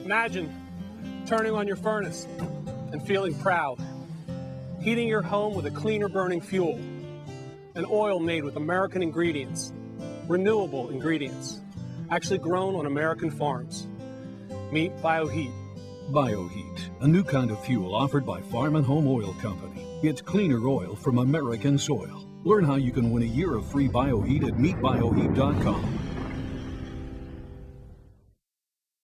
Imagine turning on your furnace and feeling proud. Heating your home with a cleaner burning fuel. An oil made with American ingredients, renewable ingredients, actually grown on American farms. Meet BioHeat. BioHeat, a new kind of fuel offered by Farm and Home Oil Company. It's cleaner oil from American soil. Learn how you can win a year of free BioHeat at meetbioheat.com.